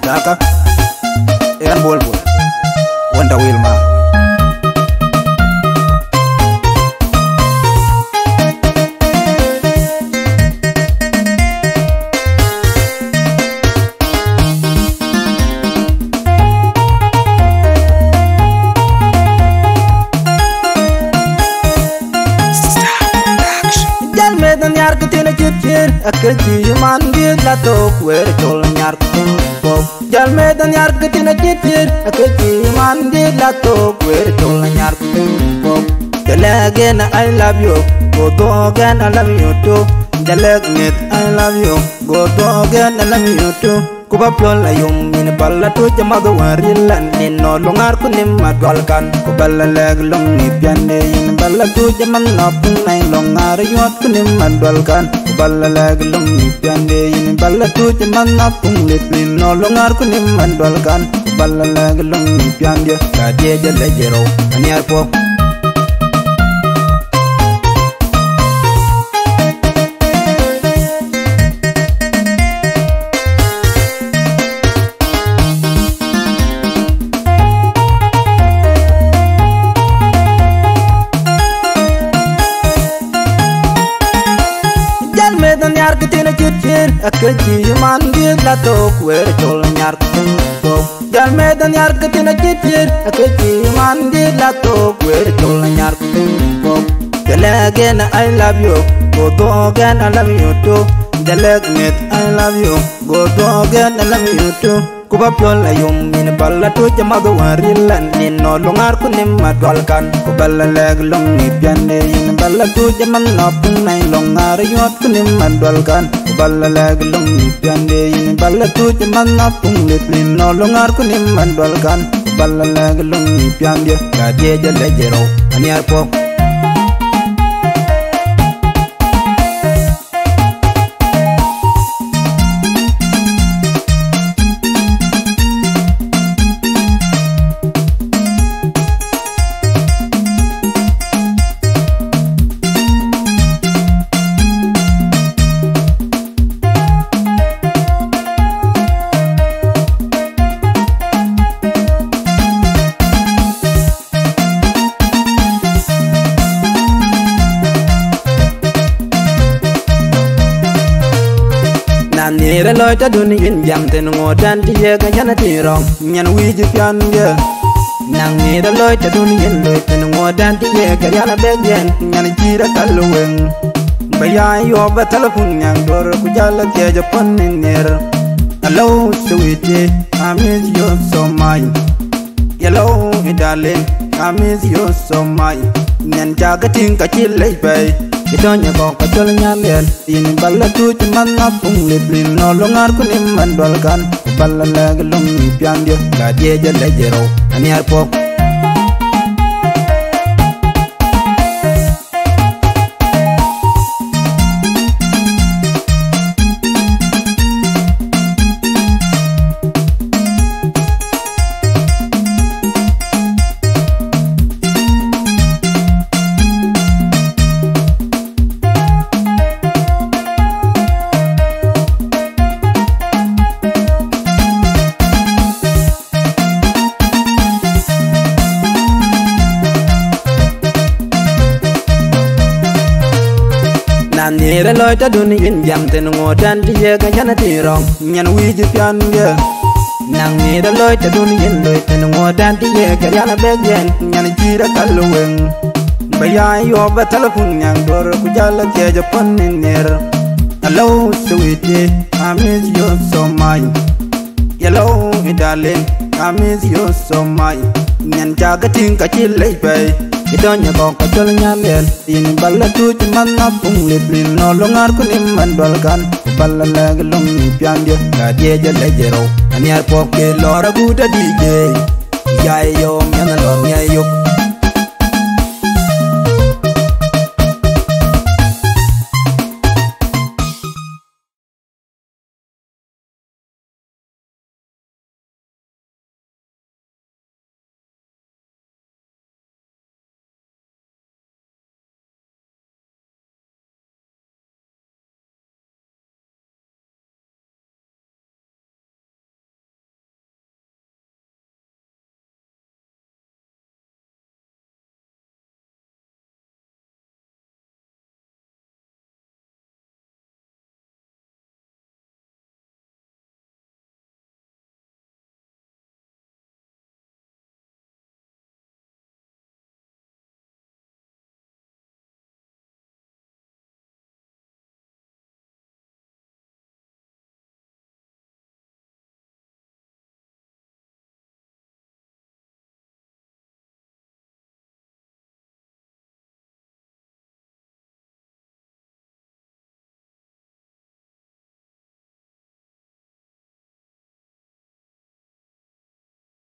Ataka Eran bol Wanda Wilma Dan yar ketina kecil akeji manggil latok wer tol nyar kok jal medan yar ketina kecil akeji manggil latok wer tol nyar kok jalagen I love you go to again I love you too jalagnet I love you go to again I love you too kuba plol ayum min balla to jamado warilan nin no longar kunim madwalkan kuballa leg long ni piande in balla to jaman na punai longar yot kunim madwalkan kuballa leg long ni piande in balla to jaman na punglit nin no longar kunim madwalkan kuballa leg long ni piande ka je jale jero anyar po dan yar ketina kecil akeji manggil latok wer tol nyar kok jal medan yar ketina kecil akeji manggil latok wer tol nyar kok jalagen I love you go to again I love you too jalagnet I love you go to again I love you too kuba plol ayum min balla to jamado warilan nin no longar kunim madwalkan kuballa leg long ni piande in balla to jaman na punai longar yot kunim madwalkan kuballa leg long ni piande in balla to jaman na punglit nin no longar kunim madwalkan kuballa leg long ni piande ka je jale jero anyar po nere loy ta duni in jam ten ngodan ti ye ga jana ti rong nyan wi ji pian ye nang nere loy ta duni in loy ten ngodan ti ye ga jana be gen nyan ji ra kalwen baya yo ba telefon nyang dor ku jala ke je pon ner hello sweetie I miss you so much hello darling I miss you so much nyan jaga ting ka chi lei bay Idonya kok kacol nyamel in balla tu cuman ngapung liblin no longar kunim mandolkan balla leg long ni piandia ga dia jale jero anyar pok nere loy ta duni in jam ten ngodan ti ye ga jana ti rong nyan wi ji pian ye nang nere loy ta duni in loy ten ngodan ti ye ga jana be gen nyan ji ra kalwen baya yo ba telefon nyang dor ku jala ke je pon ner hello sweetie I miss you so much hello darling I miss you so much nyan jaga ting ka chi lei bay Idonya kok kacol nyamel in balla tu cuman ngapung liblin no longar kunim mandolkan kuballa leg long ni piandia ka dia jale jero anyar pok ke lora guda DJ yai yo nyana lor nyayuk